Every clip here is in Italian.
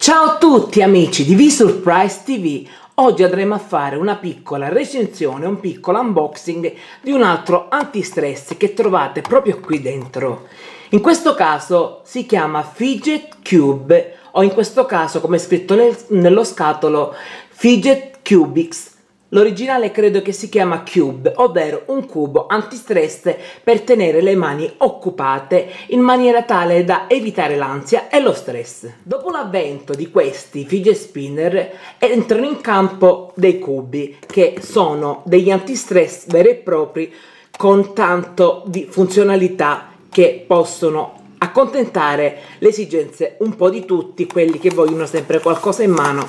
Ciao a tutti amici di V-Surprise TV, oggi andremo a fare una piccola recensione, un piccolo unboxing di un altro antistress che trovate proprio qui dentro. In questo caso si chiama Fidget Cube o in questo caso, come è scritto nello scatolo, Fidget Cubix. L'originale credo che si chiama Cube, ovvero un cubo antistress per tenere le mani occupate in maniera tale da evitare l'ansia e lo stress. Dopo l'avvento di questi fidget spinner entrano in campo dei cubi che sono degli antistress veri e propri con tanto di funzionalità che possono accontentare le esigenze un po' di tutti quelli che vogliono sempre qualcosa in mano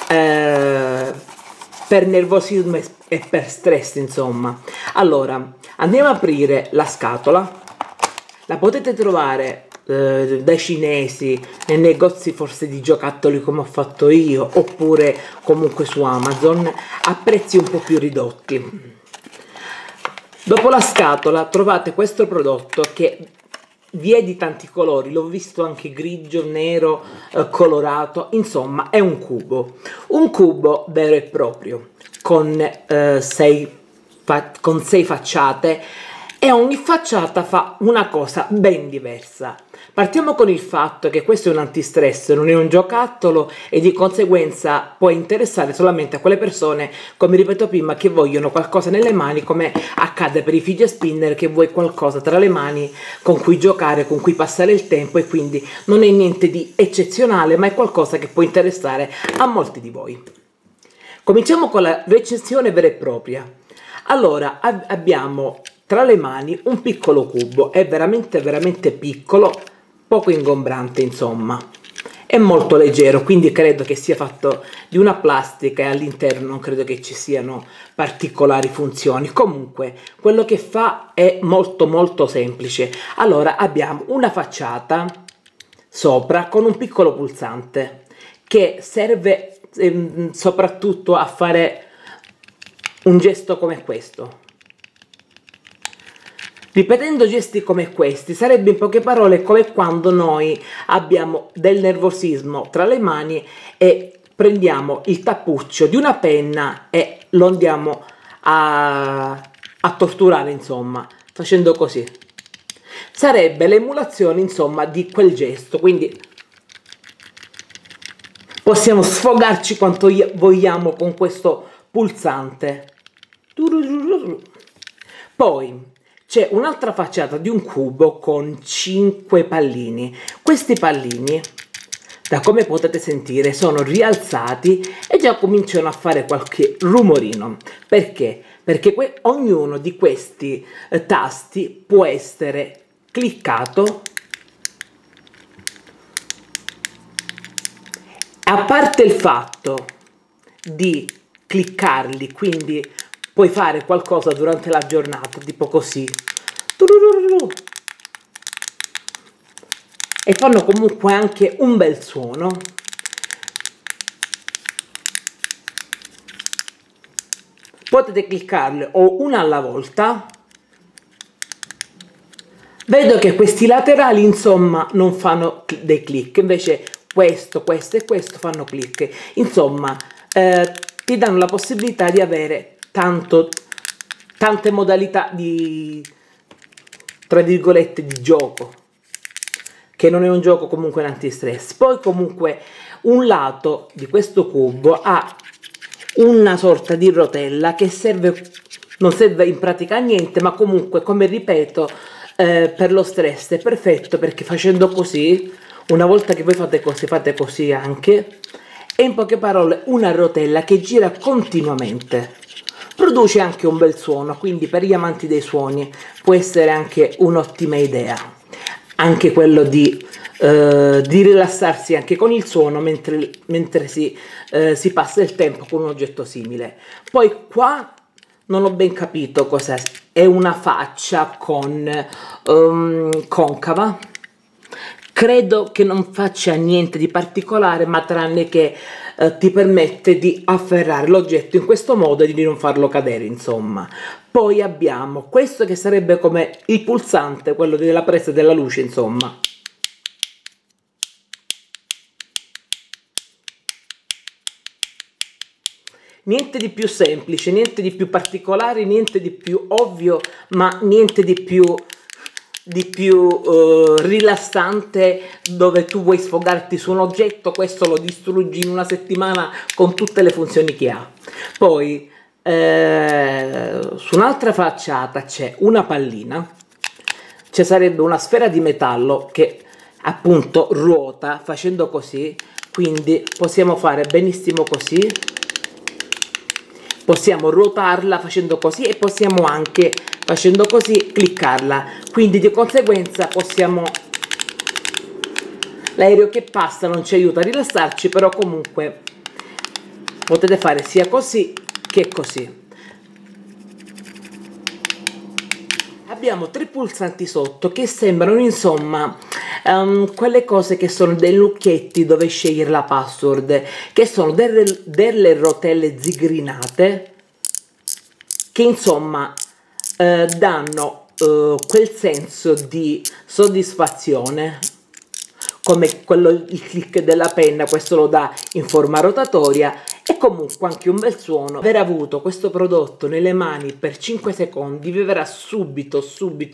per nervosismo e per stress, insomma. Allora, andiamo a aprire la scatola. La potete trovare dai cinesi, nei negozi forse di giocattoli come ho fatto io, oppure comunque su Amazon, a prezzi un po' più ridotti. Dopo la scatola trovate questo prodotto che vi è di tanti colori, l'ho visto anche grigio, nero, colorato, insomma è un cubo vero e proprio con 6 facciate e ogni facciata fa una cosa ben diversa. Partiamo con il fatto che questo è un antistress, non è un giocattolo e di conseguenza può interessare solamente a quelle persone, come ripeto prima, che vogliono qualcosa nelle mani, come accade per i fidget spinner, che vuoi qualcosa tra le mani con cui giocare, con cui passare il tempo, e quindi non è niente di eccezionale, ma è qualcosa che può interessare a molti di voi. Cominciamo con la recensione vera e propria. Allora, abbiamo tra le mani un piccolo cubo, è veramente piccolo, poco ingombrante, insomma. È molto leggero, quindi credo che sia fatto di una plastica e all'interno non credo che ci siano particolari funzioni. Comunque, quello che fa è molto semplice. Allora, abbiamo una facciata sopra con un piccolo pulsante che serve soprattutto a fare un gesto come questo. Ripetendo gesti come questi sarebbe in poche parole come quando noi abbiamo del nervosismo tra le mani e prendiamo il tappuccio di una penna e lo andiamo a torturare, insomma, facendo così. Sarebbe l'emulazione, insomma, di quel gesto, quindi possiamo sfogarci quanto vogliamo con questo pulsante. Poi c'è un'altra facciata di un cubo con 5 pallini. Questi pallini, da come potete sentire, sono rialzati e già cominciano a fare qualche rumorino. Perché? Perché ognuno di questi tasti può essere cliccato. A parte il fatto di cliccarli, quindi puoi fare qualcosa durante la giornata, tipo così, e fanno comunque anche un bel suono. Potete cliccarle o una alla volta. Vedo che questi laterali, insomma, non fanno dei click, invece questo e questo fanno click. Insomma, ti danno la possibilità di avere tante modalità di, tra virgolette, di gioco, che non è un gioco comunque antistress. Poi comunque un lato di questo cubo ha una sorta di rotella che non serve in pratica a niente, ma comunque, come ripeto, per lo stress è perfetto, perché facendo così, una volta che voi fate così anche, è in poche parole una rotella che gira continuamente. Produce anche un bel suono, quindi per gli amanti dei suoni può essere anche un'ottima idea. Anche quello di rilassarsi anche con il suono mentre si passa il tempo con un oggetto simile. Poi qua non ho ben capito cos'è, è una faccia concava. Credo che non faccia niente di particolare, ma tranne che ti permette di afferrare l'oggetto in questo modo e di non farlo cadere, insomma. Poi abbiamo questo che sarebbe come il pulsante, quello della presa della luce, insomma. niente di più semplice, niente di più particolare, niente di più ovvio, ma niente di più rilassante, dove tu vuoi sfogarti su un oggetto, questo lo distruggi in una settimana con tutte le funzioni che ha. Poi su un'altra facciata c'è una pallina, ci sarebbe una sfera di metallo che appunto ruota facendo così, quindi possiamo fare benissimo così, possiamo ruotarla facendo così e possiamo anche facendo così cliccarla, quindi di conseguenza possiamo, l'aereo che passa non ci aiuta a rilassarci, però comunque potete fare sia così che così. Abbiamo 3 pulsanti sotto che sembrano insomma quelle cose che sono dei lucchetti dove scegliere la password, che sono delle rotelle zigrinate che insomma danno quel senso di soddisfazione, come il click della penna, questo lo dà in forma rotatoria, e comunque anche un bel suono. Aver avuto questo prodotto nelle mani per 5 secondi vi verrà subito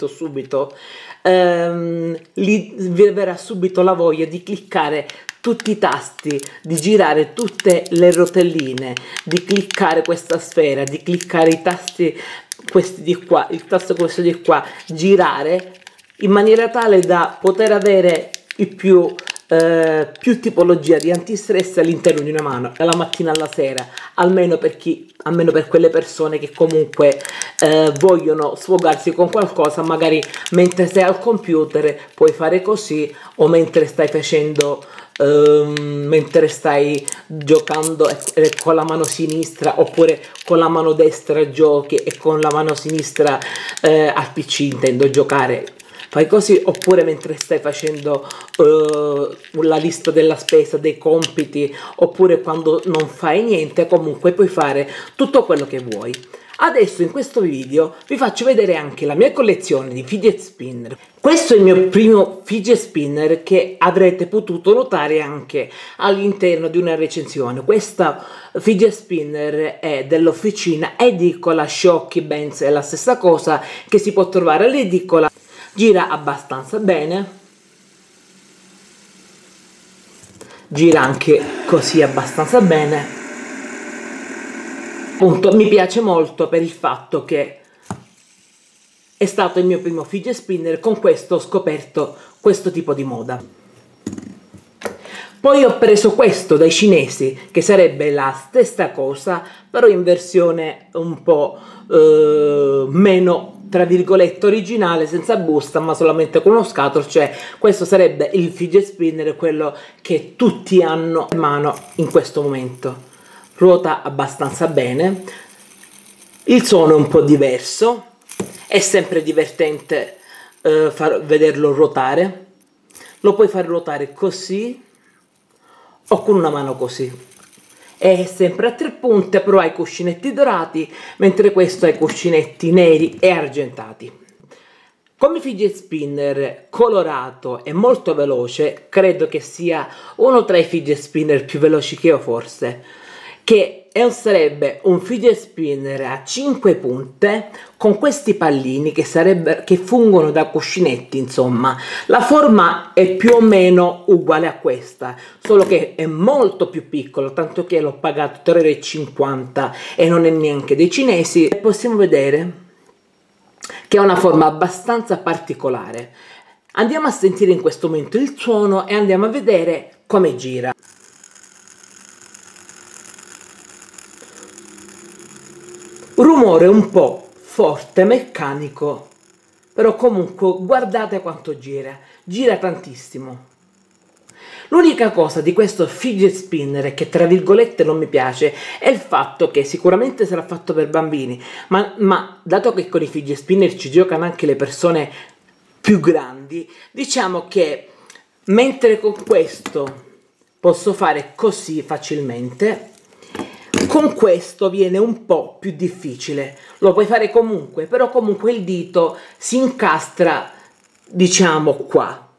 la voglia di cliccare tutti i tasti, di girare tutte le rotelline, di cliccare questa sfera, di cliccare i tasti questi di qua, il tasto questo di qua, girare in maniera tale da poter avere più tipologia di antistress all'interno di una mano, dalla mattina alla sera, almeno per quelle persone che comunque vogliono sfogarsi con qualcosa, magari mentre stai al computer puoi fare così, o mentre stai facendo mentre stai giocando con la mano sinistra, oppure con la mano destra giochi e con la mano sinistra al PC intendo giocare, fai così, oppure mentre stai facendo la lista della spesa, dei compiti, oppure quando non fai niente, comunque puoi fare tutto quello che vuoi. Adesso in questo video vi faccio vedere anche la mia collezione di fidget spinner. Questo è il mio primo fidget spinner che avrete potuto notare anche all'interno di una recensione. Questa fidget spinner è dell'officina edicola Shocky Benz, è la stessa cosa che si può trovare all'edicola. Gira abbastanza bene, gira anche così abbastanza bene. Appunto, mi piace molto per il fatto che è stato il mio primo fidget spinner, con questo ho scoperto questo tipo di moda. Poi ho preso questo dai cinesi, che sarebbe la stessa cosa, però in versione un po' meno, tra virgolette, originale, senza busta, ma solamente con uno scatolo. Cioè questo sarebbe il fidget spinner, quello che tutti hanno in mano in questo momento. Ruota abbastanza bene, il suono è un po' diverso, è sempre divertente vederlo ruotare. Lo puoi far ruotare così o con una mano così. È sempre a 3 punte, però ha i cuscinetti dorati, mentre questo ha i cuscinetti neri e argentati. Come fidget spinner colorato e molto veloce, credo che sia uno tra i fidget spinner più veloci che ho forse, che sarebbe un fidget spinner a 5 punte con questi pallini che fungono da cuscinetti. Insomma, la forma è più o meno uguale a questa, solo che è molto più piccolo, tanto che l'ho pagato 3,50 € e non è neanche dei cinesi. Possiamo vedere che ha una forma abbastanza particolare. Andiamo a sentire in questo momento il suono e andiamo a vedere come gira. Rumore un po' forte, meccanico, però comunque guardate quanto gira tantissimo. L'unica cosa di questo fidget spinner che tra virgolette non mi piace è il fatto che sicuramente sarà fatto per bambini, ma dato che con i fidget spinner ci giocano anche le persone più grandi, diciamo che mentre con questo posso fare così facilmente, con questo viene un po' più difficile. Lo puoi fare comunque, però comunque il dito si incastra, diciamo, qua.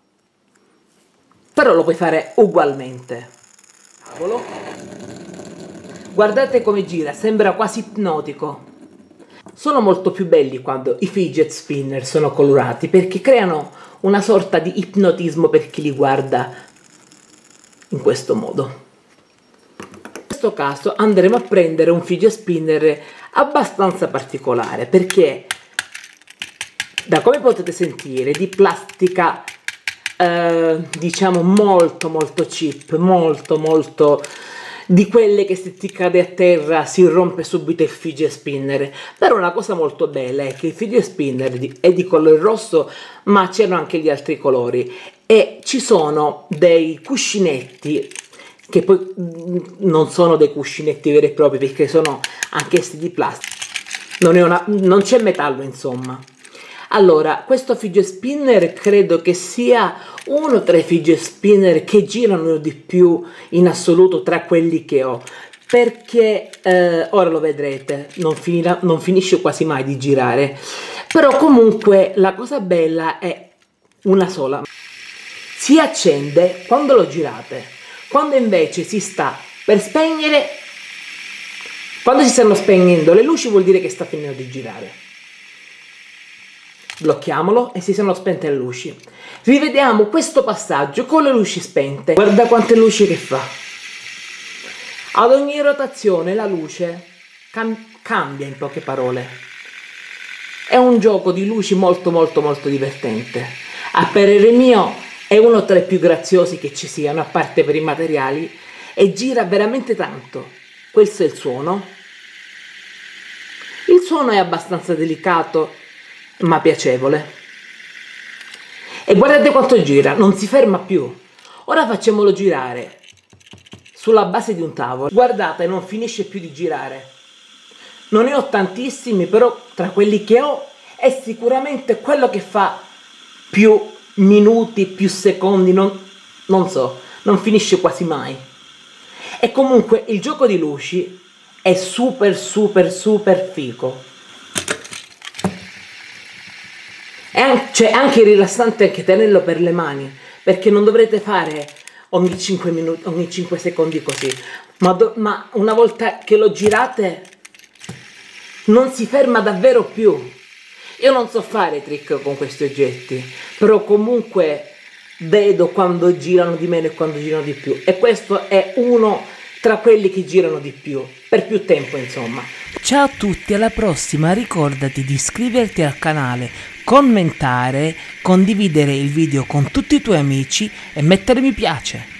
Però lo puoi fare ugualmente. Cavolo. Guardate come gira, sembra quasi ipnotico. Sono molto più belli quando i fidget spinner sono colorati perché creano una sorta di ipnotismo per chi li guarda in questo modo. In questo caso andremo a prendere un fidget spinner abbastanza particolare perché, da come potete sentire, di plastica diciamo molto cheap, molto di quelle che se ti cade a terra si rompe subito il fidget spinner. Però una cosa molto bella è che il fidget spinner è di colore rosso, ma c'erano anche gli altri colori e ci sono dei cuscinetti che poi non sono dei cuscinetti veri e propri perché sono anch'essi di plastica, non c'è metallo insomma. Allora, questo fidget spinner credo che sia uno tra i fidget spinner che girano di più in assoluto tra quelli che ho, perché ora lo vedrete, non finisce quasi mai di girare, però comunque la cosa bella è una sola: si accende quando lo girate, quando invece si sta per spegnere, quando si stanno spegnendo le luci vuol dire che sta finendo di girare. Blocchiamolo e si sono spente le luci. Rivediamo questo passaggio con le luci spente. Guarda quante luci che fa. Ad ogni rotazione la luce cambia, in poche parole. È un gioco di luci molto divertente. A parere mio è uno tra i più graziosi che ci siano, a parte per i materiali, e gira veramente tanto. Questo è il suono. Il suono è abbastanza delicato ma piacevole. E guardate quanto gira, non si ferma più. Ora facciamolo girare sulla base di un tavolo. Guardate, non finisce più di girare. Non ne ho tantissimi, però tra quelli che ho è sicuramente quello che fa più minuti, più secondi, non so, non finisce quasi mai. E comunque il gioco di luci è super figo. Cioè anche rilassante anche tenerlo per le mani, perché non dovrete fare ogni 5 minuti, ogni 5 secondi così, ma una volta che lo girate non si ferma davvero più. Io non so fare trick con questi oggetti, però comunque vedo quando girano di meno e quando girano di più, e questo è uno tra quelli che girano di più, per più tempo insomma. Ciao a tutti, alla prossima, ricordati di iscriverti al canale, commentare, condividere il video con tutti i tuoi amici e mettere mi piace.